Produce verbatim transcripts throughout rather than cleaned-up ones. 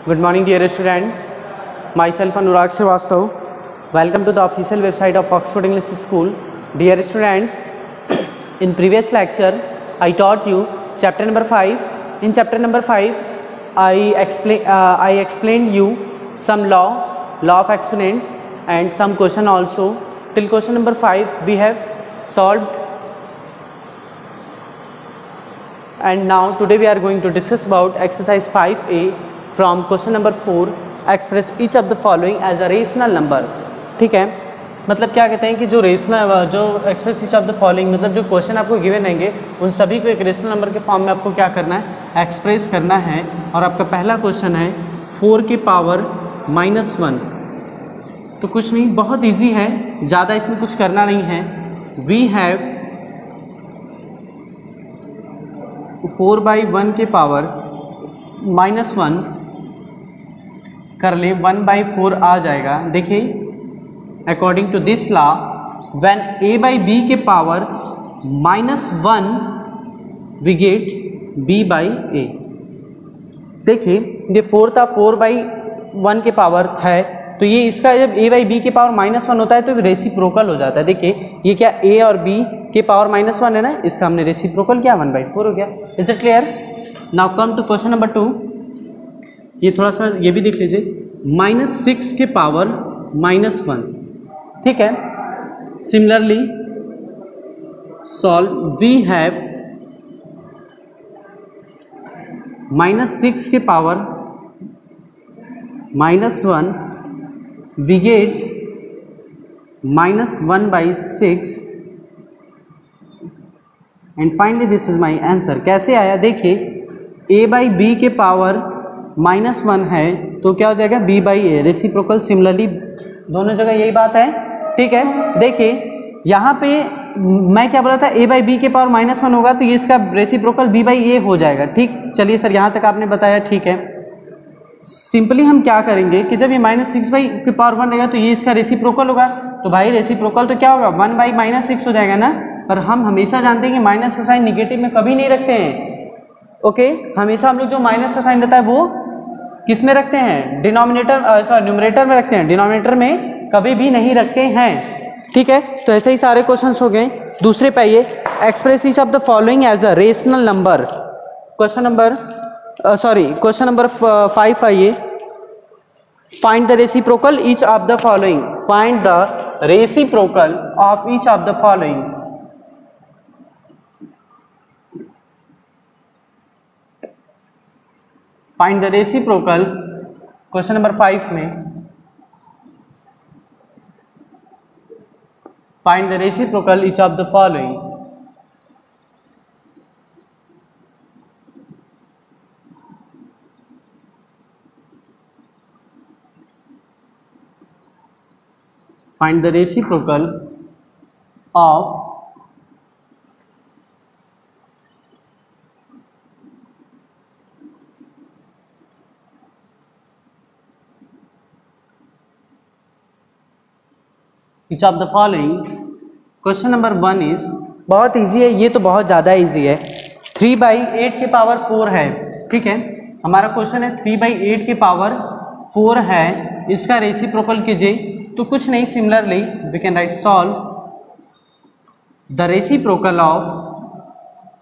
Good morning dear student, myself Anurag Srivastava. Welcome to the official website of Oxford English School. Dear students, in previous lecture I taught you chapter number five. In chapter number five I explain uh, I explained you some law, law of exponent and some question also. Till question number five we have solved, and now today we are going to discuss about exercise five A from question number four. Express each of the following as a rational number. ठीक है, मतलब क्या कहते हैं कि जो rational जो express each of the following, मतलब जो क्वेश्चन आपको गिवन रहेंगे उन सभी को एक रेशनल नंबर के फॉर्म में आपको क्या करना है, एक्सप्रेस करना है. और आपका पहला क्वेश्चन है फोर की पावर माइनस वन. तो कुछ नहीं, बहुत इजी है, ज़्यादा इसमें कुछ करना नहीं है. We have four by one के पावर माइनस वन कर ले, वन बाई फोर आ जाएगा. देखिए according to this law when a by B के power minus one we get b by a. देखिए ये फोर था, फोर बाई वन के पावर है, तो ये इसका जब a बाई बी के पावर माइनस वन होता है तो रेसिप्रोकल हो जाता है. देखिए ये क्या a और b के पावर माइनस वन है ना, इसका हमने रेसिप्रोकल किया, वन बाई फोर हो गया. Is it clear? Now come to question number two. ये थोड़ा सा ये भी देख लीजिए, माइनस सिक्स के पावर माइनस वन. ठीक है, similarly solve. We have minus six के power minus one we get minus one by six and finally this is my answer. कैसे आया? देखिए a by b के पावर माइनस वन है तो क्या हो जाएगा, b by a. Reciprocal similarly दोनों जगह यही बात है. ठीक है, देखिए यहाँ पे मैं क्या बोला था, a by b के पावर माइनस वन होगा तो ये इसका रेसिप्रोकल b by a हो जाएगा. ठीक, चलिए सर यहाँ तक आपने बताया, ठीक है. सिंपली हम क्या करेंगे कि जब ये माइनस सिक्स बाई की पावर वन रहेगा तो ये इसका रेसिप्रोकल होगा, तो भाई रेसिप्रोकल तो क्या होगा, वन बाई माइनस सिक्स हो जाएगा ना. पर हम हमेशा जानते हैं कि माइनस का साइन निगेटिव में कभी नहीं रखते हैं. ओके, हमेशा हम लोग जो माइनस का साइन रहता है वो किस में रखते हैं, डिनोमिनेटर सॉरी न्यूमरेटर में रखते हैं, डिनोमिनेटर में कभी भी नहीं रखते हैं. ठीक है, तो ऐसे ही सारे क्वेश्चन हो गए. दूसरे पे आइए, express each of the following as a rational number. Question number sorry question number five आइए. Find the reciprocal each of the following. Find the reciprocal of each of the following. Find the reciprocal question number five में. Find the reciprocal each of the following. Find the reciprocal of each of the following. Question number one is बहुत easy है, ये तो बहुत ज़्यादा easy है. Three by eight के power four है. ठीक है, हमारा क्वेश्चन है थ्री बाई एट के पावर फोर है, इसका रेसिप्रोकल कीजिए. तो कुछ नहीं, similarly we can write solve the reciprocal of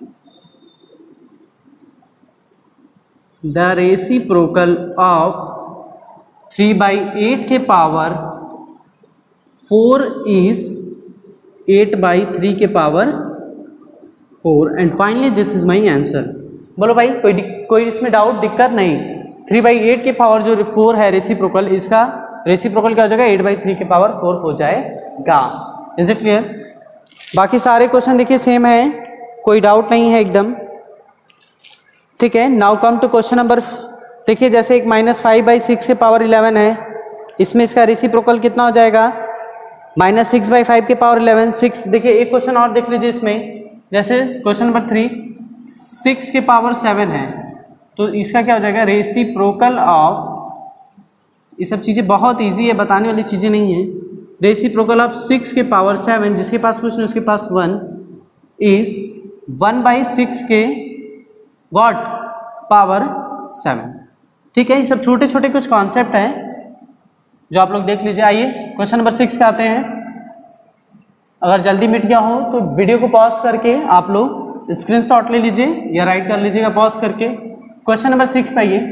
the reciprocal of three by eight के power four is eight by three के power four and finally this is my answer. बोलो भाई, कोई कोई इसमें डाउट, दिक्कत नहीं. थ्री बाई एट के पावर जो फोर है रेसिप्रोकल, इसका रेसिप्रोकल क्या हो जाएगा, एट बाई थ्री के पावर फोर हो जाएगा. Is it clear? बाकी सारे क्वेश्चन देखिए सेम है, कोई डाउट नहीं है एकदम. ठीक है, now come to question number. देखिए जैसे एक माइनस फाइव बाई सिक्स के पावर इलेवन है, इसमें इसका रेसिप्रोकल कितना हो जाएगा, माइनस सिक्स बाई फाइव के पावर इलेवन. सिक्स देखिए एक क्वेश्चन और देख लीजिए इसमें, जैसे क्वेश्चन नंबर थ्री सिक्स के पावर सेवन है, तो इसका क्या हो जाएगा, रेसिप्रोकल ऑफ. ये सब चीज़ें बहुत इजी है, बताने वाली चीज़ें नहीं है. रेसिप्रोकल ऑफ सिक्स के पावर सेवन, जिसके पास कुछ नहीं उसके पास one, is one by six के व्हाट पावर सेवन. ठीक है, ये सब छोटे छोटे कुछ कॉन्सेप्ट हैं जो आप लोग देख लीजिए। आइए क्वेश्चन नंबर सिक्स पे आते हैं। अगर जल्दी मिट गया हो तो वीडियो को पॉज करके आप लोग स्क्रीनशॉट ले लीजिए या राइट कर लीजिएगा पॉज करके। क्वेश्चन नंबर सिक्स पे आइए।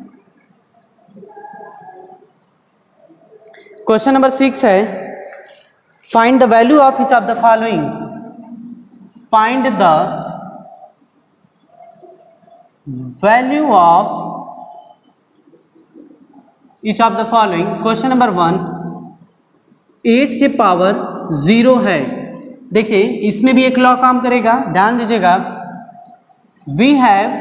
क्वेश्चन नंबर सिक्स है, find the value of each of the following. Find the value of each of the following. Question number one, eight के पावर जीरो है। देखिए इसमें भी एक लॉ काम करेगा, ध्यान दीजिएगा। वी हैव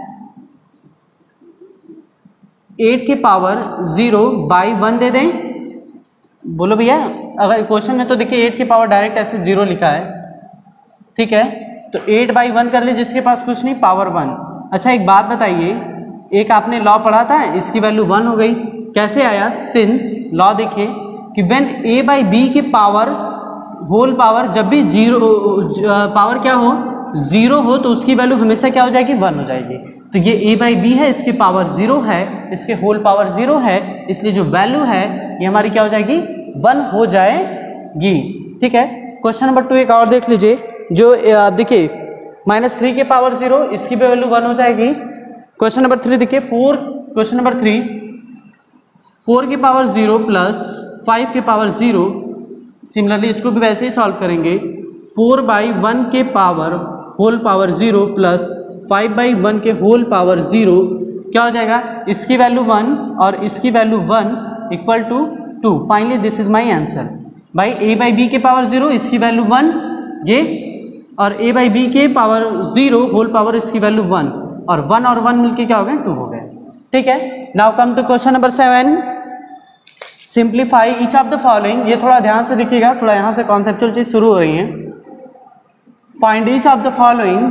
एट के पावर जीरो बाई वन दे दें, बोलो भैया। अगर क्वेश्चन में तो देखिए एट के पावर डायरेक्ट ऐसे जीरो लिखा है, ठीक है, तो एट बाई वन कर ले जिसके पास कुछ नहीं, पावर वन। अच्छा एक बात बताइए, एक आपने लॉ पढ़ा था, इसकी वैल्यू वन हो गई, कैसे आया? सिंस लॉ देखिए कि व्हेन ए बाई बी के पावर होल पावर, जब भी जीरो पावर क्या हो, जीरो हो, तो उसकी वैल्यू हमेशा क्या हो जाएगी? वन हो जाएगी। तो ये ए बाई बी है, इसकी पावर जीरो है, इसके होल पावर जीरो है, इसलिए जो वैल्यू है ये हमारी क्या हो जाएगी? वन हो जाएगी। ठीक है, क्वेश्चन नंबर टू एक और देख लीजिए, जो देखिए माइनस थ्री के पावर जीरो, इसकी भी वैल्यू वन हो जाएगी। क्वेश्चन नंबर थ्री देखिए, four, question number three, four की पावर जीरो प्लस फाइव के पावर जीरो, सिमिलरली इसको भी वैसे ही सॉल्व करेंगे। फोर बाई वन के power whole power zero plus five by one के होल पावर जीरो, क्या हो जाएगा? इसकी वैल्यू वन और इसकी value one equal to two. Finally this is my answer. By a by B के पावर जीरो, इसकी वैल्यू वन, ये, और ए बाई बी के पावर जीरो होल पावर इसकी वैल्यू वन, और वन और वन मिलके क्या हो गए? टू हो गए। ठीक है, now come to question number seven. Simplify each of the following. ये थोड़ा ध्यान से देखिएगा, थोड़ा यहाँ से कॉन्सेप्चुअल चीज शुरू हो रही है। Find each of the following.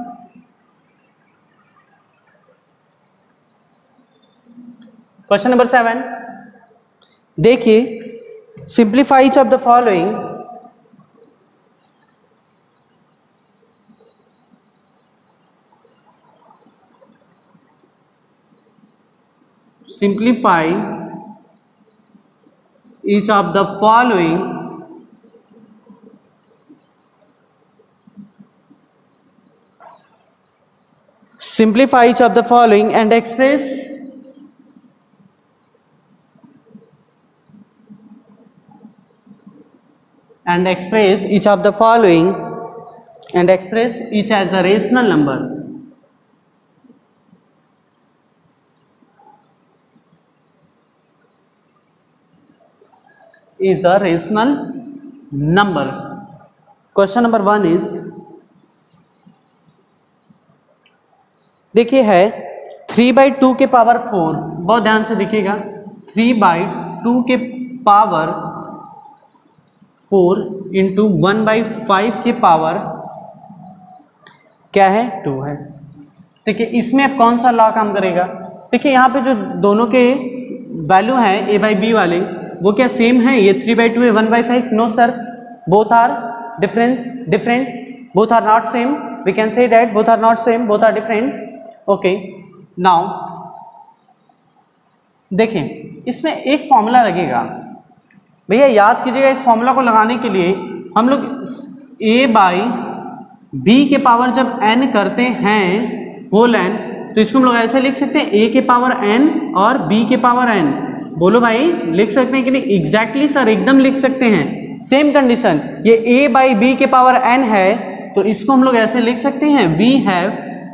Question number seven देखिए, simplify each of the following. Simplify each of the following simplify each of the following and express and express each of the following and express each as a rational number. Is a rational number. Question number one is, देखिए है three by two के power four, बहुत ध्यान से देखिएगा, three by two के power four into one by five के power क्या है? टू है। देखिए इसमें अब कौन सा लॉ काम करेगा? देखिए यहाँ पे जो दोनों के वैल्यू हैं ए बाई बी वाले, वो क्या सेम है? ये थ्री बाई टू है, one by five? No sir, both are difference different, both are not same. We can say that both are not same, both are different. Okay, now देखिए इसमें एक formula लगेगा, भैया याद कीजिएगा। इस फॉर्मूला को लगाने के लिए हम लोग ए बाई बी के पावर जब एन करते हैं, होल एन, तो इसको हम लोग ऐसे लिख सकते हैं, ए के पावर एन और बी के पावर एन। बोलो भाई, लिख सकते हैं कि नहीं? एग्जैक्टली सर, एकदम लिख सकते हैं। सेम कंडीशन, ये a बाई बी के पावर n है, तो इसको हम लोग ऐसे लिख सकते हैं, we have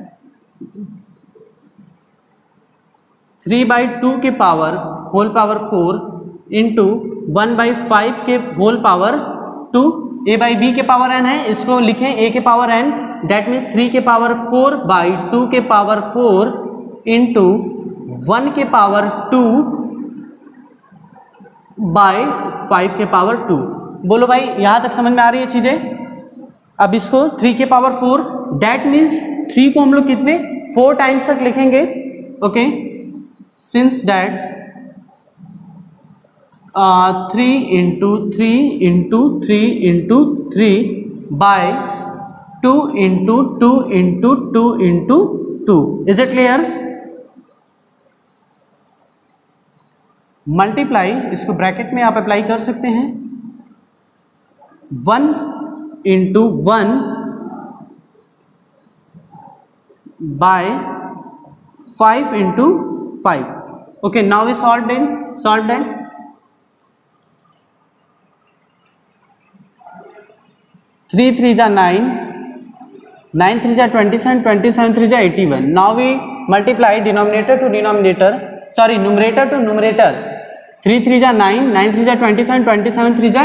three by two के power whole power four into one by five के whole power two. a by B के पावर n है, इसको लिखें a के power n, that means three के पावर फोर बाई टू के power four into one के पावर टू बाय फाइव के पावर टू। बोलो भाई, यहां तक समझ में आ रही है चीजें? अब इसको थ्री के power four, that means three को हम लोग कितने फोर टाइम्स तक लिखेंगे। Okay, since that three into three into three into three by two into two into two into two. Is it clear? Multiply, इसको ब्रैकेट में आप अप्लाई कर सकते हैं, one into one by five into five. Okay, now we solve it, solve it. Three three जा nine, nine three जा twenty seven, twenty seven three जा eighty one. Now we multiply denominator to denominator, sorry numerator to numerator. Three three जा nine, nine three जा twenty seven, twenty seven three जा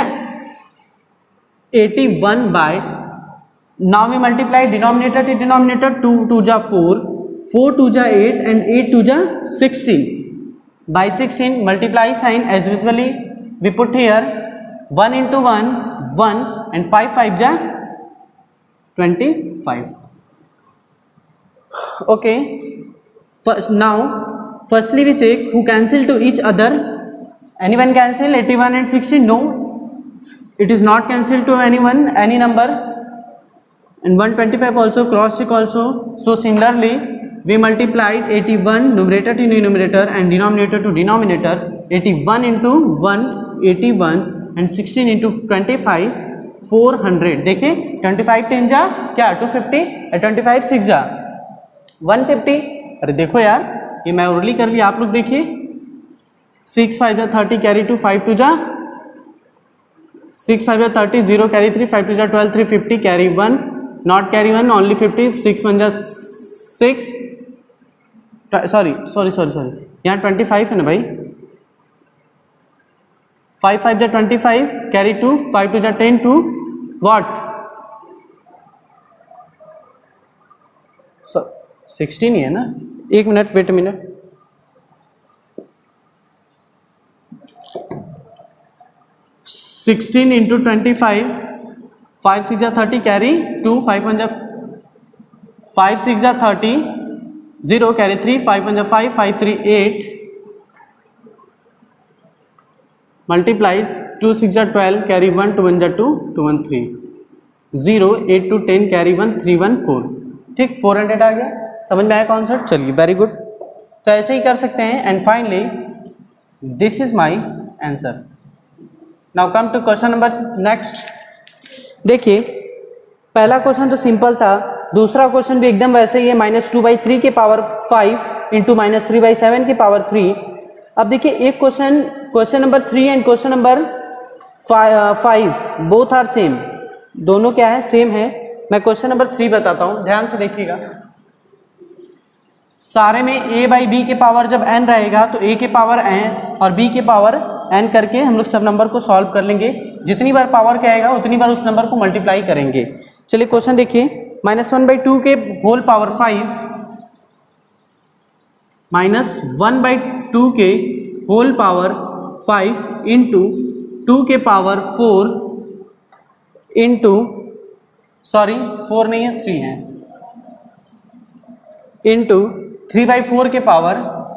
eighty one by, now we multiply denominator to denominator, two two जा four, four two जा eight and eight two जा sixteen by sixteen. Multiply sign as usually we put here one into one one and five five जा twenty five. Okay, now firstly we check who cancel to each other. Anyone cancel eighty-one and sixty? No, it is not cancelled to anyone, any number. And one twenty-five also, cross check also. So similarly we multiplied eighty-one numerator to numerator and denominator to denominator. eighty-one into one eighty-one and sixteen into twenty-five four hundred। देखिए twenty-five ten जा क्या two fifty, twenty-five six जा one fifty। अरे देखो यार, ये मैं orally कर लिया, आप लोग देखिए, सिक्स फाइव जा thirty, carry two, five two जा सिक्स फाइव जा thirty, zero carry three, five two जा twelve, three fifty carry one, not carry one, only fifty, six one जा six, sorry sorry sorry sorry यहाँ twenty five है ना भाई, five five जा twenty five carry two, five two जा ten two what sixteen ही है ना, एक minute wait minute, sixteen into twenty five, five six जा thirty carry two, five one जा फाइव सिक्स जा thirty, zero carry three, five one जा five, five three eight, multiplies two six जा twelve carry one, two one जा two, two one three, zero eight two ten carry one, three one four. ठीक, four hundred आ गया। समझ में आया concept? चलिए वेरी गुड। तो ऐसे ही कर सकते हैं। And finally this is my answer. Now come to question number next. देखिए पहला क्वेश्चन तो सिंपल था, दूसरा क्वेश्चन भी एकदम वैसे ही है, माइनस टू बाई थ्री के power five into minus three by seven के पावर थ्री। अब देखिए एक question, question number three and question number five both are same, दोनों क्या है, सेम है। मैं क्वेश्चन नंबर थ्री बताता हूँ, ध्यान से देखिएगा। सारे में a बाई बी के पावर जब n रहेगा तो a के पावर n और b के पावर n करके हम लोग सब नंबर को सॉल्व कर लेंगे। जितनी बार पावर क्या आएगा उतनी बार उस नंबर को मल्टीप्लाई करेंगे। चलिए क्वेश्चन देखिए, माइनस वन बाई टू के whole power five minus one by two के whole power five into two के power four into, sorry four नहीं है थ्री है, इंटू थ्री बाई फोर के पावर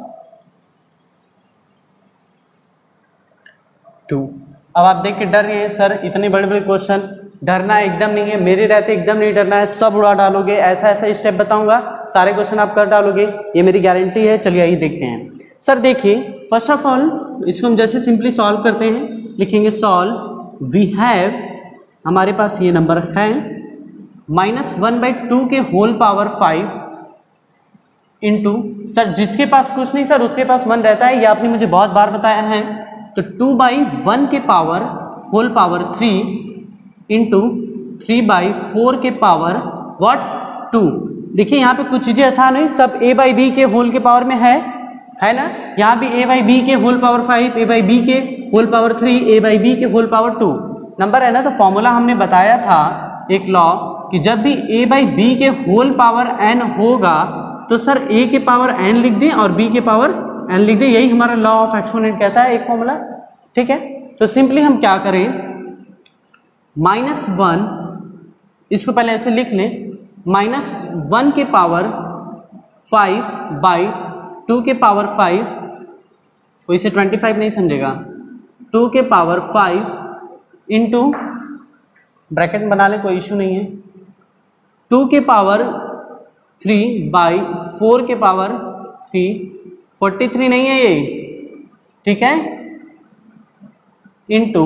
टू। अब आप देख के डर रहे हैं सर इतने बड़े बड़े क्वेश्चन, डरना एकदम नहीं है, मेरे रहते एकदम नहीं डरना है, सब उड़ा डालोगे। ऐसा ऐसा स्टेप बताऊंगा, सारे क्वेश्चन आप कर डालोगे, ये मेरी गारंटी है। चलिए आइए देखते हैं। सर देखिए फर्स्ट ऑफ ऑल इसको हम जैसे सिंपली सॉल्व करते हैं, लिखेंगे सॉल्व वी हैव, हमारे पास ये नंबर है माइनस वन बाई टू के whole power five into, sir जिसके पास कुछ नहीं सर उसके पास वन रहता है, ये आपने मुझे बहुत बार बताया है। तो टू बाई वन के power whole power three into three by four के पावर व्हाट टू। देखिए यहाँ पे कुछ चीज़ें आसान हुई, सब a बाई बी के होल के पावर में है, है ना। यहाँ भी a बाई बी के whole power five, a by B के whole power three, a by B के होल पावर टू नंबर है ना। तो फॉर्मूला हमने बताया था एक लॉ कि जब भी a बाई बी के होल पावर n होगा तो सर a के पावर n लिख दें और b के पावर n लिख दें, यही हमारा लॉ ऑफ एक्सपोनेंट कहता है, एक फॉर्मूला। ठीक है, तो सिंपली हम क्या करें, माइनस वन, इसको पहले ऐसे लिख लें, माइनस वन के पावर फाइव बाई टू के पावर फाइव, कोई से ट्वेंटी फाइव नहीं समझेगा, टू के पावर फाइव इंटू ब्रैकेट बना ले, कोई इशू नहीं है, टू के पावर थ्री बाई फोर के पावर थ्री, फोर्टी थ्री नहीं है ये, ठीक है, इंटू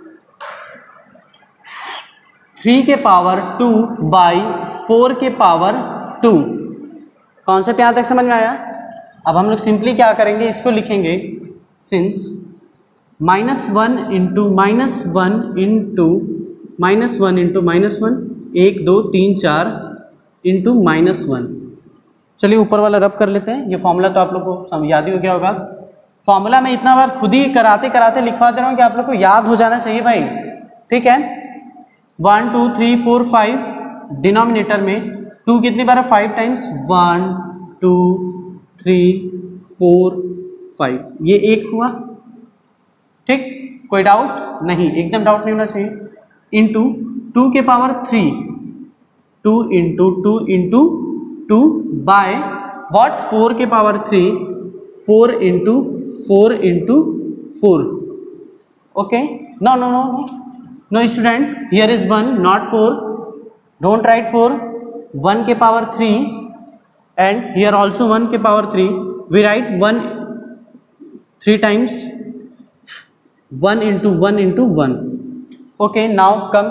थ्री के पावर टू बाई फोर के पावर टू। कॉन्सेप्ट यहाँ तक समझ में आया? अब हम लोग सिंपली क्या करेंगे, इसको लिखेंगे since minus one into minus one into minus one into minus one, एक दो तीन चार इंटू माइनस वन। चलिए ऊपर वाला रब कर लेते हैं। ये फॉर्मूला तो आप लोग को याद ही हो गया होगा। फॉर्मूला मैं इतना बार खुद ही कराते कराते लिखवा दे रहा हूँ कि आप लोग को याद हो जाना चाहिए भाई, ठीक है। One two three four five, denominator में टू कितनी बार है, five times, one two three four five, ये एक हुआ, ठीक। कोई डाउट नहीं, एकदम डाउट नहीं होना चाहिए। इंटू टू के power three, two into two into two by what, four के power three, four into four into four. Okay, no no no no no students, here is one not four, don't write four, one के power three and here also one के power three, we write one three times, one into one into one. Okay, now come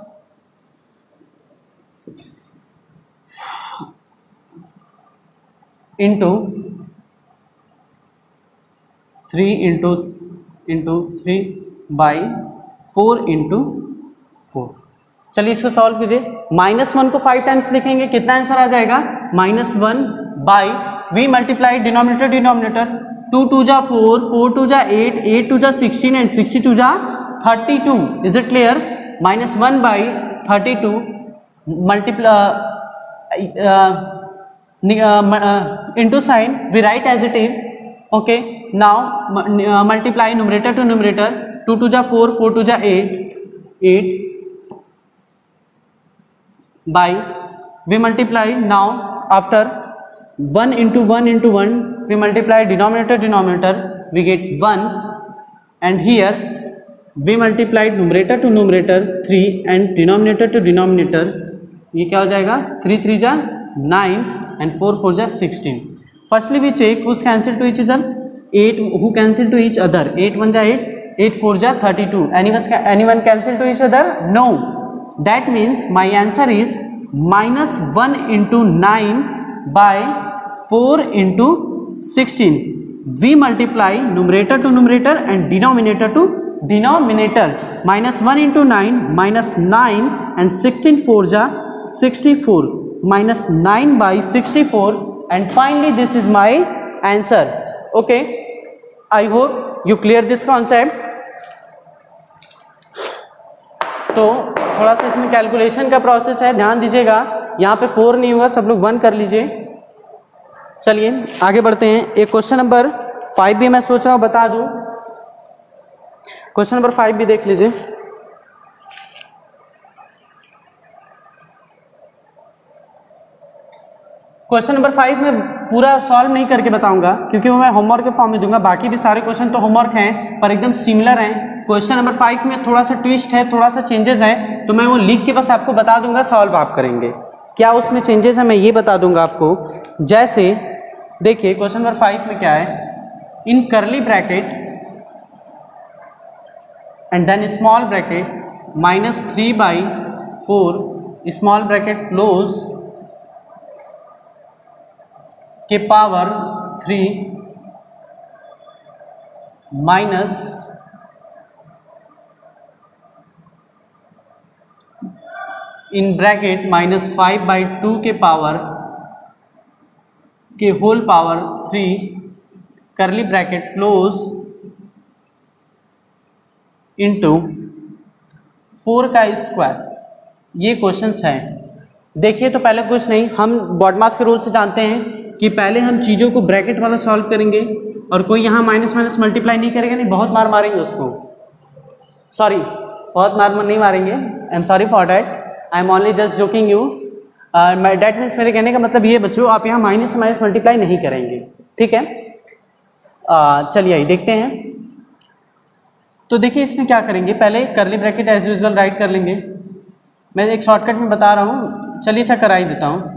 into three into into three by four into four. चलिए इसको solve कीजिए। Minus one को five times लिखेंगे, कितना answer आ जाएगा, minus one by we multiply denominator denominator, two two जा four, four two जा एट, एट टू जा सिक्सटीन एंड सिक्सटी टू जा thirty two. Is it clear? Minus one by thirty two multiply into sign we write as it is. Okay, now multiply numerator to numerator, two two जा four, four two जा eight, eight by we multiply now after one into one into one we multiply denominator denominator, we get one, and here we multiply numerator to numerator three and denominator to denominator, ये क्या हो जाएगा, three three जा nine and four four जा sixteen. firstly we check who's cancel to each other, eight who cancel to each other, eight one जा eight, eight four जा thirty two, anyone anyone cancel to each other, no, that means my answer is minus one into nine by four into sixteen. We multiply numerator to numerator and denominator to denominator. Minus one into nine minus nine and sixteen four ja sixty-four, minus nine by sixty-four, and finally this is my answer. Okay, I hope you clear this concept. तो थोड़ा सा इसमें calculation का process है, ध्यान दीजिएगा। यहाँ पे फोर नहीं होगा, सब लोग वन कर लीजिए। चलिए आगे बढ़ते हैं। एक क्वेश्चन नंबर फाइव भी मैं सोच रहा हूँ बता दूँ, क्वेश्चन नंबर फाइव भी देख लीजिए। क्वेश्चन नंबर फाइव में पूरा सॉल्व नहीं करके बताऊंगा क्योंकि वो मैं होमवर्क के फॉर्म में दूंगा। बाकी भी सारे क्वेश्चन तो होमवर्क हैं पर एकदम सिमिलर हैं। क्वेश्चन नंबर फाइव में थोड़ा सा ट्विस्ट है, थोड़ा सा चेंजेस है, तो मैं वो लिख के बस आपको बता दूंगा, सॉल्व आप करेंगे। क्या उसमें चेंजेस है मैं ये बता दूंगा आपको। जैसे देखिए क्वेश्चन नंबर फाइव में क्या है, in curly bracket and then small bracket minus three by four small bracket close के power three minus in bracket minus five by two के पावर के whole power three curly bracket close into four का square. ये questions हैं। देखिए तो पहले कुछ नहीं, हम बॉडमास के रूल से जानते हैं कि पहले हम चीज़ों को ब्रैकेट वाला सॉल्व करेंगे और कोई यहाँ माइनस माइनस मल्टीप्लाई नहीं करेगा, नहीं बहुत मार मारेंगे उसको, सॉरी बहुत मार नहीं मारेंगे, I am sorry for that, I am only just joking you. That means मेरे कहने का मतलब ये बच्चों, आप यहाँ माइनस से माइनस मल्टीप्लाई नहीं करेंगे, ठीक है। uh, चलिए आइए देखते हैं। तो देखिए इसमें क्या करेंगे, पहले करली ब्रैकेट एज यूजुअल राइट कर लेंगे। मैं एक शॉर्टकट में बता रहा हूँ, चलिए अच्छा करा ही देता हूँ।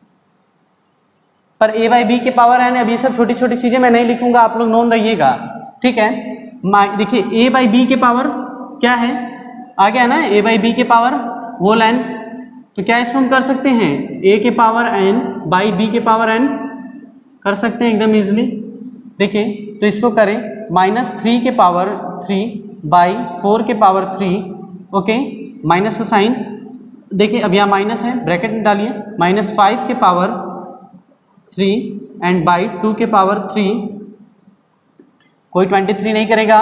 पर ए बाई बी के पावर है ना, अभी सब छोटी छोटी चीज़ें मैं नहीं लिखूंगा, आप लोग नोन रहिएगा। ठीक है। देखिए ए बाई बी के पावर क्या है, आ गया ना, ए बाई बी के पावर होल एन, तो क्या इसको हम कर सकते हैं ए के पावर एन बाई बी के पावर एन कर सकते हैं एकदम इजीली। देखिए तो इसको करें माइनस थ्री के पावर थ्री बाई फोर के पावर थ्री, ओके, माइनस का साइन, देखिए अब यहाँ माइनस है, ब्रैकेट में डालिए, माइनस फाइव के power three and by two के पावर थ्री, कोई ट्वेंटी थ्री नहीं करेगा,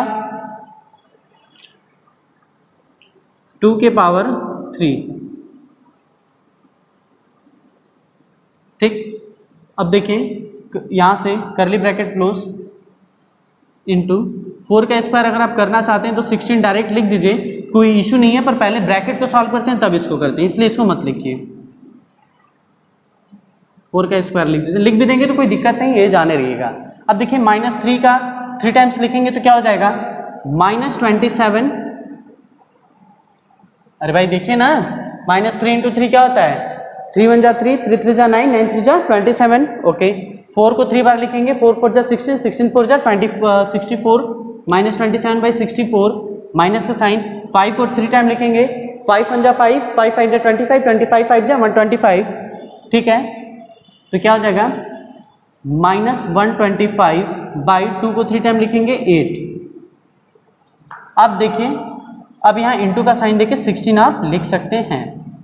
टू के पावर थ्री, ठीक। अब देखिए यहां से curly bracket close into four का स्क्वायर अगर आप करना चाहते हैं तो सिक्सटीन डायरेक्ट लिख दीजिए, कोई इशू नहीं है, पर पहले ब्रैकेट को सॉल्व करते हैं तब इसको करते हैं, इसलिए इसको मत लिखिए, फोर का स्क्वायर लिख दीजिए, लिख भी देंगे तो कोई दिक्कत नहीं, ये जाने रहिएगा। अब देखिए माइनस थ्री का थ्री टाइम्स लिखेंगे तो क्या हो जाएगा, माइनस ट्वेंटी सेवन, अरे भाई देखिए ना, माइनस थ्री इंटू थ्री क्या होता है, थ्री वन जा थ्री, थ्री थ्री जा नाइन, नाइन थ्री जा ट्वेंटी सेवन, ओके। फोर को थ्री बार लिखेंगे, फोर फोर जा सिक्सटीन, सिक्सटीन फोर जा twenty sixty four, minus twenty seven by sixty four, minus का साइन, फाइव को थ्री टाइम लिखेंगे, फाइव वन जा फाइव, फाइव फाइव जा twenty five, twenty five five जा वन ट्वेंटी फाइव, ठीक है। तो क्या हो जाएगा minus one twenty five by two को थ्री टाइम लिखेंगे एट। अब देखिए अब यहाँ इंटू का साइन देखिए सिक्सटीन आप लिख सकते हैं,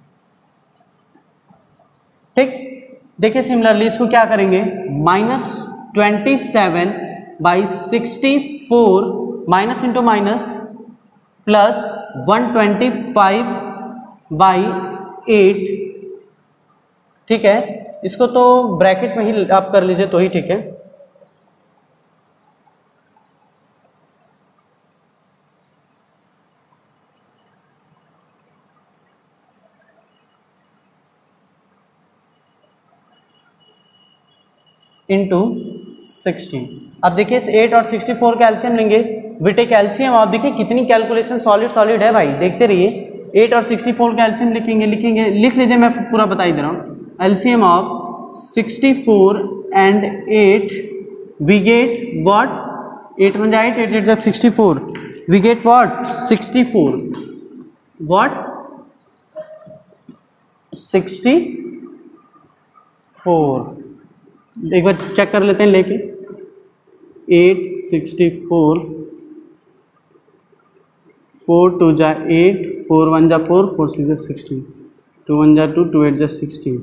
ठीक। देखिए सिमिलरली इसको क्या करेंगे, minus twenty seven by sixty four minus into minus plus one twenty five by eight, ठीक है। इसको तो ब्रैकेट में ही आप कर लीजिए तो ही ठीक है, इंटू सिक्सटीन। अब देखिए इस एट और सिक्सटी फोर का एलसीएम लेंगे, विटे कैल्शियम, आप देखिए कितनी कैलकुलेशन सॉलिड सॉलिड है भाई, देखते रहिए। एट और सिक्सटी फोर का एलसीएम लिखेंगे लिखेंगे लिख लीजिए, मैं पूरा बता ही दे रहा हूँ। LCM of sixty four and eight, we get what, eight one जा एट, एट एट जा sixty four, we get what sixty four, what sixty four. एक बार चेक कर लेते हैं लेके, eight sixty four, four two जा एट, फोर वन जा फोर, फोर सिक्स जा सिक्सटीन, टू वन जा टू, टू एट जा सिक्सटीन,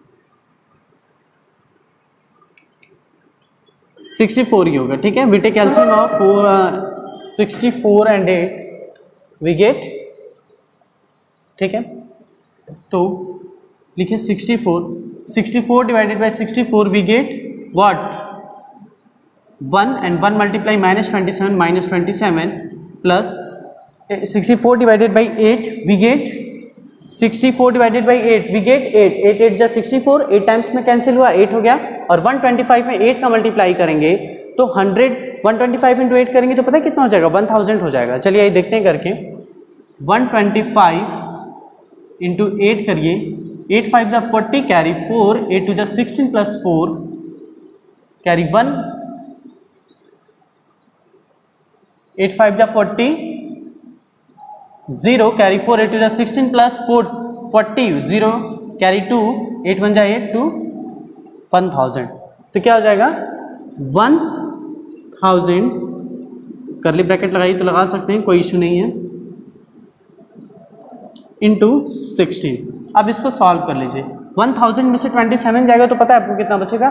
सिक्सटी फोर ही होगा, ठीक है। बीटे calcium of sixty four and eight we get, ठीक है। तो लिखिए sixty four, sixty four divided by sixty four we get what, one and one multiply minus twenty seven, minus twenty seven plus sixty four divided by eight we get, sixty four divided by eight we get eight, eight eight जा sixty four, eight times में cancel हुआ, eight हो गया, और one twenty five में eight का multiply करेंगे तो hundred, one twenty five into eight करेंगे तो पता है कितना हो जाएगा, वन थाउजेंड हो जाएगा। चलिए ये देखते हैं करके, one twenty five into eight करिए, एट फाइव जा forty, carry four, eight two जा sixteen plus four, carry one, eight five जा forty, zero, carry four, eight two जा sixteen plus four, forty, zero, carry two, eight one जा eight, two, one thousand. तो क्या हो जाएगा, one thousand, करली bracket लगाइए तो लगा सकते हैं, कोई इशू नहीं है, इंटू सिक्सटीन। अब इसको सॉल्व कर लीजिए, वन थाउजेंड में से ट्वेंटी सेवन जाएगा तो पता है आपको कितना बचेगा,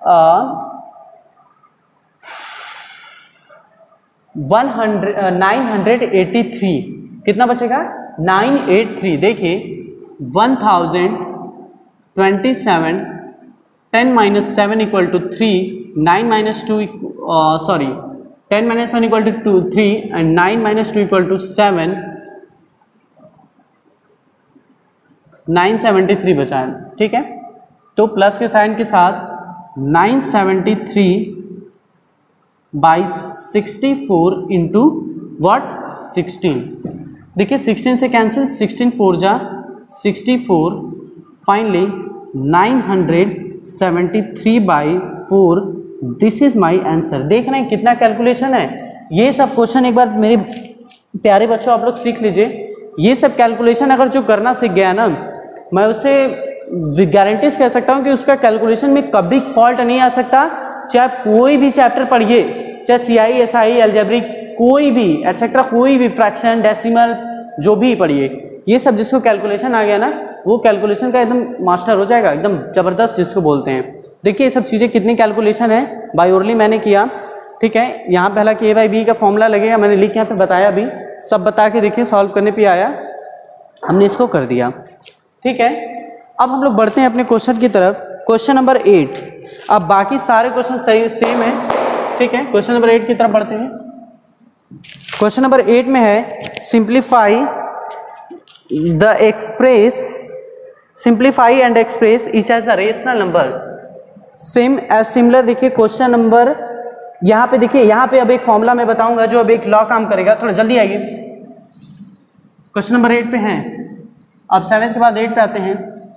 one hundred nine hundred eighty three, कितना बचेगा, नाइन एट थ्री। देखिए one thousand twenty seven, ten minus seven equal to three, nine minus two sorry ten minus one equal to two three and nine minus two equal to seven, nine seventy three बचा है, ठीक है। तो plus के sign के साथ nine seventy three by sixty four into what sixteen. देखिए sixteen से कैंसिल, सिक्सटीन फोर जा sixty four, finally nine hundred seventy three by four, this is my answer. देख रहे हैं कितना कैलकुलेशन है, ये सब क्वेश्चन एक बार मेरे प्यारे बच्चों आप लोग सीख लीजिए। ये सब कैलकुलेशन अगर जो करना सीख गया ना, मैं उसे गारंटीज कह सकता हूँ कि उसका कैलकुलेशन में कभी फॉल्ट नहीं आ सकता। चाहे कोई भी चैप्टर पढ़िए, चाहे सी आई एस आई अलजेब्रिक कोई भी एटसेट्रा, कोई भी फ्रैक्शन डेसिमल जो भी पढ़िए, ये सब जिसको कैलकुलेशन आ गया ना, वो कैलकुलेशन का एकदम मास्टर हो जाएगा, एकदम जबरदस्त जिसको बोलते हैं। देखिए ये सब चीज़ें कितनी कैलकुलेशन है, बाय ओरली मैंने किया, ठीक है। यहाँ पहला के बाई बी का फॉर्मूला लगेगा, मैंने लिख के यहाँ पे बताया भी, सब बता के देखिए, सॉल्व करने पे आया, हमने इसको कर दिया, ठीक है। अब हम लोग बढ़ते हैं अपने क्वेश्चन की तरफ, क्वेश्चन नंबर एट। अब बाकी सारे क्वेश्चन सही सेम है, ठीक है। क्वेश्चन नंबर एट की तरफ बढ़ते हैं। क्वेश्चन नंबर एट में है simplify the express, simplify and express each as a rational number, same as similar. देखिए क्वेश्चन नंबर यहाँ पे देखिए, यहाँ पे अब एक फॉर्मूला मैं बताऊंगा जो अब एक लॉ काम करेगा, थोड़ा जल्दी आइए। क्वेश्चन नंबर एट पे हैं, अब सेवेंथ के बाद एट पे आते हैं।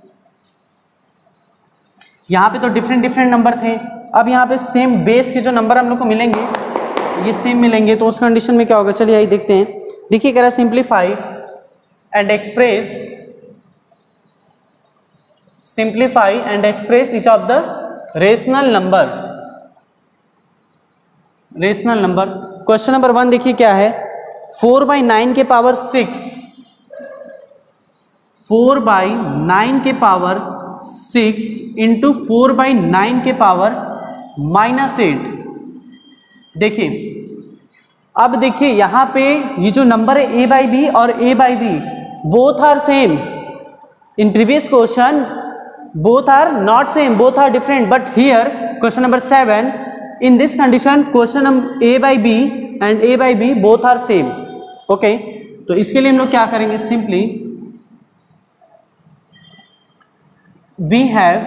यहाँ पे तो डिफरेंट डिफरेंट नंबर थे, अब यहाँ पे सेम बेस के जो नंबर हम लोग को मिलेंगे ये सेम मिलेंगे, तो उस कंडीशन में क्या होगा, चलिए आइए देखते हैं। देखिए कह रहा है simplify and express, simplify and express each of the rational number, rational number. Question number one देखिए क्या है, फोर बाई नाइन के power six, four by nine के power six into four by nine के पावर माइनस एट। देखिए अब देखिए यहाँ पे ये जो नंबर है ए बाई बी और ए by B both are same, in previous question both are not same, both are different, but here question number seven, in this condition question number a by b and a by b both are same, okay। तो इसके लिए हम लोग क्या करेंगे, simply we have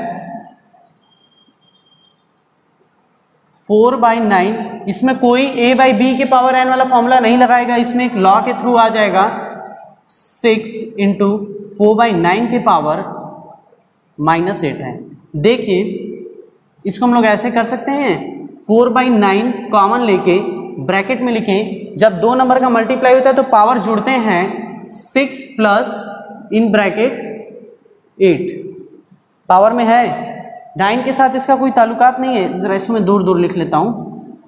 four by nine, इसमें कोई a by b के पावर n वाला फॉर्मूला नहीं लगाएगा, इसमें एक लॉ के थ्रू आ जाएगा, six into four by nine के पावर माइनस एट है। देखिए इसको हम लोग ऐसे कर सकते हैं, फोर बाई नाइन कॉमन लेके ब्रैकेट में लिखें, जब दो नंबर का मल्टीप्लाई होता है तो पावर जुड़ते हैं, six plus in bracket eight, power में है, नाइन के साथ इसका कोई ताल्लुकात नहीं है, जरा इसको मैं दूर दूर लिख लेता हूं,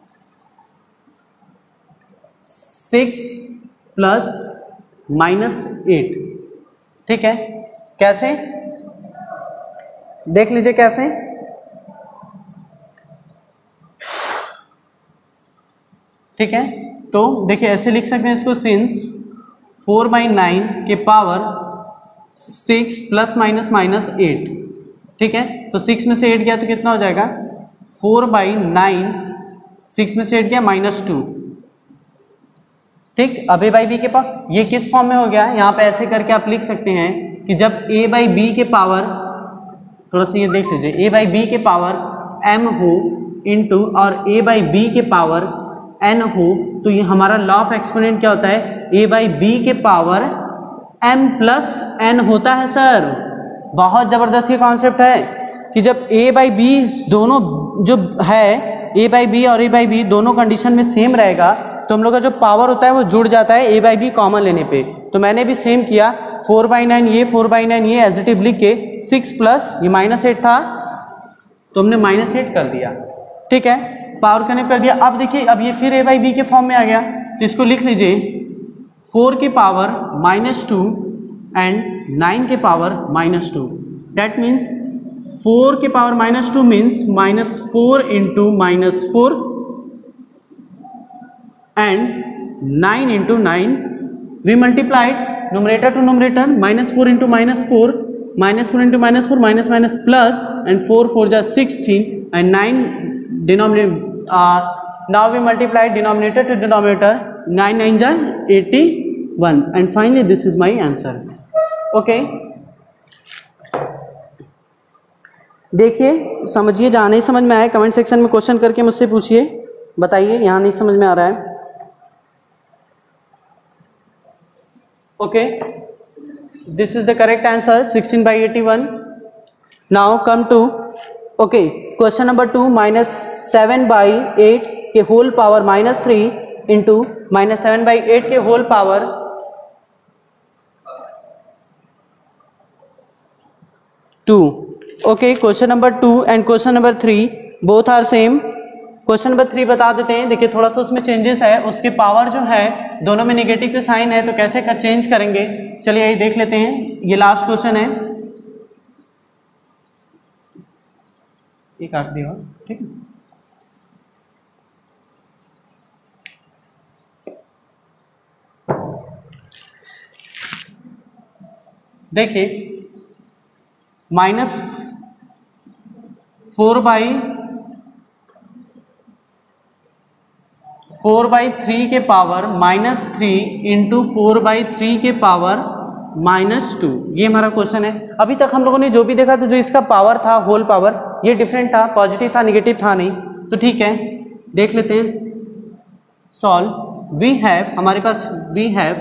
सिक्स प्लस माइनस एट, ठीक है। कैसे देख लीजिए कैसे, ठीक है। तो देखिए ऐसे लिख सकते हैं इसको, सिंस फोर बाई नाइन के power six plus minus minus eight, ठीक है। तो सिक्स में से एट गया तो कितना हो जाएगा, फोर बाई नाइन, सिक्स में से एट गया माइनस टू, ठीक। अब ए बाई बी के पावर ये किस फॉर्म में हो गया, यहाँ पे ऐसे करके आप लिख सकते हैं कि जब ए बाई बी के पावर, थोड़ा सा ये देख लीजिए, ए बाई बी के पावर m हो इनटू और a बाई बी के पावर n हो, तो ये हमारा लॉ ऑफ एक्सपोनेंट क्या होता है, a बाई बी के पावर m प्लस n होता है। सर बहुत जबरदस्त ये कॉन्सेप्ट है कि जब a बाई बी दोनों जो है, a बाई बी और a बाई बी दोनों कंडीशन में सेम रहेगा, तो हम लोग का जो पावर होता है वो जुड़ जाता है a बाई बी कॉमन लेने पे। तो मैंने भी सेम किया, फोर बाई नाइन ये, फोर बाई नाइन ये एज इट इज लिख के, सिक्स प्लस ये माइनस एट था तो हमने माइनस एट कर दिया, ठीक है, पावर कनेक्ट कर दिया। अब देखिए अब ये फिर ए बाई बी के फॉर्म में आ गया, तो इसको लिख लीजिए, फोर के power minus two and nine के power minus two, that means four के power minus two means minus four into minus four and nine into nine, we multiplied numerator to numerator, minus four into minus four, minus four into minus four, minus minus plus, and four four just sixteen, and nine denominator, uh, now we multiply denominator to denominator, nine nine ja eighty-one, and finally this is my answer, okay। देखिए समझिए, जहाँ नहीं समझ में आए comment section में question करके मुझसे पूछिए, बताइए यहाँ नहीं समझ में आ रहा है, okay। This is the correct answer, sixteen by eighty-one। Now come to okay question number two, minus seven by eight के whole power minus three into minus seven by eight के whole power two. Okay, question number two and question number three both are same. Question number three बता देते हैं। देखिए थोड़ा सा उसमें changes है, उसके पावर जो है दोनों में नेगेटिव के साइन है, तो कैसे कर चेंज करेंगे चलिए यही देख लेते हैं। ये लास्ट क्वेश्चन है, ये काट दिया, ठीक है। देखिए minus four by four by three के power minus three into four by three के पावर माइनस टू, ये हमारा क्वेश्चन है। अभी तक हम लोगों ने जो भी देखा तो जो इसका पावर था होल पावर ये डिफरेंट था, पॉजिटिव था, निगेटिव था नहीं, तो ठीक है देख लेते हैं सॉल्व। वी हैव, हमारे पास we have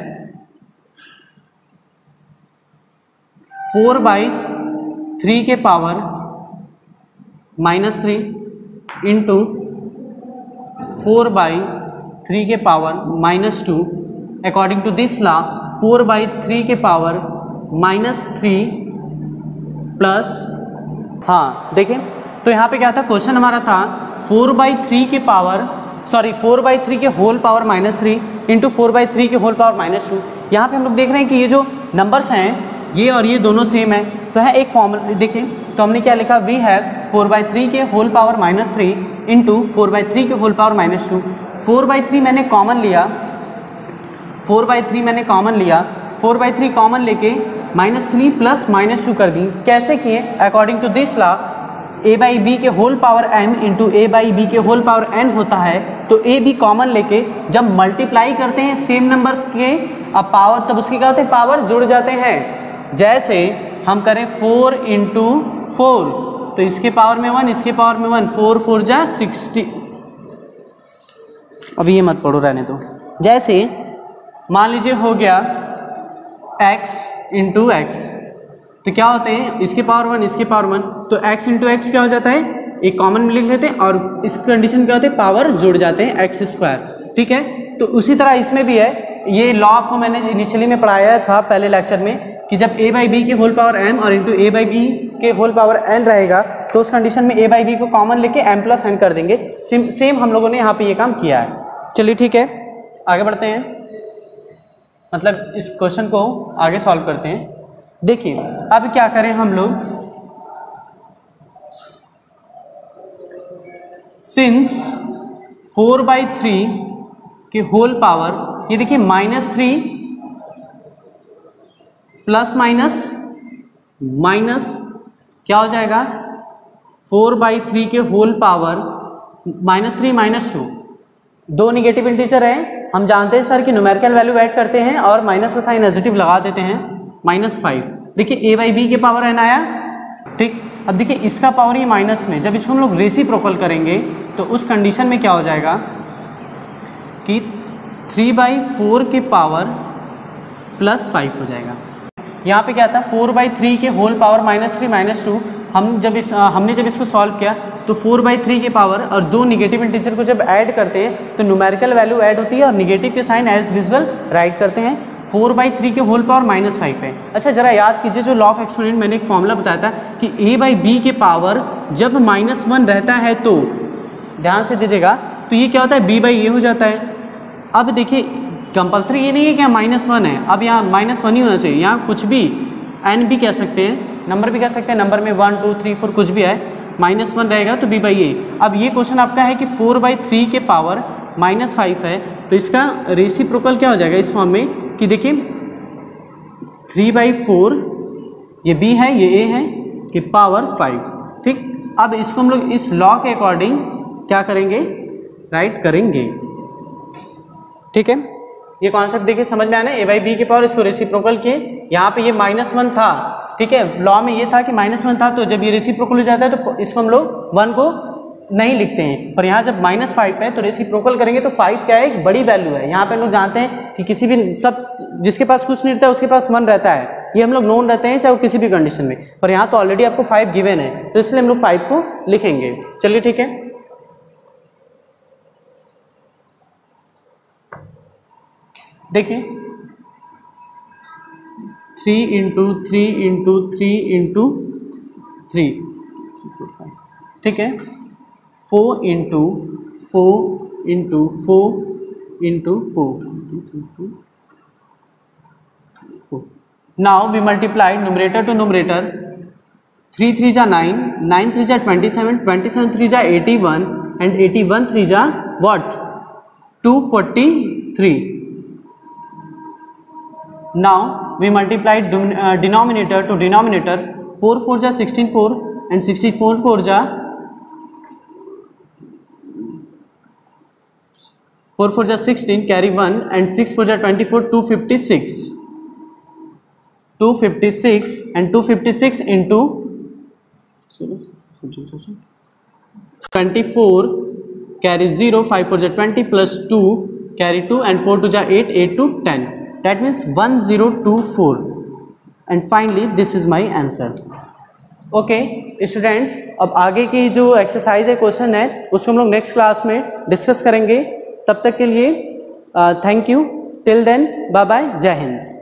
four by three के power minus three into four by three के power minus two. According to this law four by three के पावर माइनस थ्री प्लस, हाँ देखिए तो यहाँ पे क्या था, क्वेश्चन हमारा था फोर बाई थ्री के power sorry four by three के whole power minus three into four by three के होल पावर माइनस टू। यहाँ पे हम लोग देख रहे हैं कि ये जो नंबर्स हैं ये और ये दोनों सेम है, तो है एक फॉर्मूला। देखिए तो हमने क्या लिखा, we have four by three के whole power minus three into four by three के whole power minus two. Four by three मैंने कॉमन लिया, फोर बाई थ्री मैंने कॉमन लिया, फोर बाई थ्री कॉमन लेके minus three plus minus two कर दी। कैसे किए, according to this law A by B के whole power M into A by B के होल पावर एन होता है, तो ए बी कॉमन लेके जब मल्टीप्लाई करते हैं सेम नंबर्स के अब पावर, तब उसके क्या होते हैं, पावर जुड़ जाते हैं। जैसे हम करें फोर इंटू फोर तो इसके पावर में वन, इसके पावर में वन, फोर फोर जा सिक्सटी। अभी ये मत पढ़ो, रहने दो। जैसे मान लीजिए हो गया x इंटू एक्स, तो क्या होते हैं, इसके पावर वन, इसके पावर वन, तो x इंटू एक्स क्या हो जाता है, एक कॉमन में लिख लेते हैं और इस कंडीशन क्या होते हैं, पावर जुड़ जाते हैं एक्स स्क्वायर, ठीक है। तो उसी तरह इसमें भी है, ये लॉ आपको मैंने इनिशियली में पढ़ाया था पहले लेक्चर में कि जब a बाई बी के होल पावर m और इंटू ए बाई बी के होल पावर n रहेगा तो उस कंडीशन में a बाई बी को कॉमन लेके m प्लस n कर देंगे। सेम सेम हम लोगों ने यहाँ पे ये काम किया है। चलिए ठीक है आगे बढ़ते हैं, मतलब इस क्वेश्चन को आगे सॉल्व करते हैं। देखिए अब क्या करें हम लोग, सिंस फोर बाई थ्री के होल पावर, ये देखिए minus three plus minus minus क्या हो जाएगा, फोर बाई थ्री के whole power minus three minus two. दो निगेटिव इंटीजर है, हम जानते हैं सर कि न्यूमेरिकल वैल्यू ऐड करते हैं और माइनस का साइन पॉजिटिव लगा देते हैं, माइनस फाइव। देखिए ए बाई बी के पावर एन आया, ठीक। अब देखिए इसका पावर ये माइनस में, जब इसको हम लोग रेसिप्रोकल करेंगे तो उस कंडीशन में क्या हो जाएगा कि थ्री बाई फोर के पावर प्लस फाइव हो जाएगा। यहाँ पे क्या था, फोर बाई थ्री के whole power minus three minus two. हम जब इस हमने जब इसको सॉल्व किया तो फोर बाई थ्री के पावर और दो निगेटिव इंटीजर को जब ऐड करते हैं तो न्यूमेरिकल वैल्यू ऐड होती है और निगेटिव के साइन एज विजुअल राइट करते हैं। फोर बाई थ्री के होल पावर माइनस फाइव है। अच्छा जरा याद कीजिए, जो लॉ ऑफ एक्सपोनेंट मैंने एक फॉर्मूला बताया था कि ए बाई बी के पावर जब माइनस वन रहता है तो ध्यान से दीजिएगा, तो ये क्या होता है, बी बाई ए हो जाता है। अब देखिए कंपलसरी ये नहीं है कि यहाँ माइनस वन है, अब यहाँ माइनस वन ही होना चाहिए, यहाँ कुछ भी एन भी कह सकते हैं, नंबर भी कह सकते हैं, नंबर में वन टू थ्री फोर कुछ भी है, माइनस वन रहेगा तो बी बाई ए। अब ये क्वेश्चन आपका है कि फोर बाई थ्री के पावर माइनस फाइव है, तो इसका रेसिप्रोकल क्या हो जाएगा इस फॉर्म में कि देखिए थ्री बाई फोर, ये बी है ये ए है, कि पावर फाइव, ठीक। अब इसको हम लोग इस लॉ के अकॉर्डिंग क्या करेंगे, राइट करेंगे, ठीक है। ये कॉन्सेप्ट देखिए समझ में आना है, ए बाई बी के पावर इसको रेसिप्रोकल किए, यहाँ पे ये माइनस वन था, ठीक है, लॉ में ये था कि माइनस वन था, तो जब ये रेसिप्रोकल हो जाता है तो इसको हम लोग वन को नहीं लिखते हैं, पर यहाँ जब माइनस फाइव है तो रेसिप्रोकल करेंगे तो फाइव क्या है, एक बड़ी वैल्यू है। यहाँ पे हम लोग जानते हैं कि किसी भी सब जिसके पास कुछ नहीं रहता है उसके पास वन रहता है, ये हम लोग नोन रहते हैं चाहे वो किसी भी कंडीशन में, पर यहाँ तो ऑलरेडी आपको फाइव गिवन है तो इसलिए हम लोग फाइव को लिखेंगे। चलिए ठीक है, देखिए three into three into three into three, ठीक है, four into four into four into four four. Now we multiply numerator to numerator, three three जा नाइन, नाइन थ्री जा twenty seven, twenty seven three जा eighty one and eighty one three जा what two forty three. Now we multiply denominator to denominator, four four जा sixteen four and sixty four four जा four four जा sixteen, carry one and six four जा twenty four, two fifty six, two fifty six and two fifty six into twenty four, carry zero, five four जा twenty plus two, carry two and four two जा eight, eight two ten, that means one zero two four and finally this is my answer. Okay students, अब आगे की जो exercise है, question है, उसको हम लोग नेक्स्ट क्लास में डिस्कस करेंगे। तब तक के लिए thank you, till then bye bye, जय हिंद।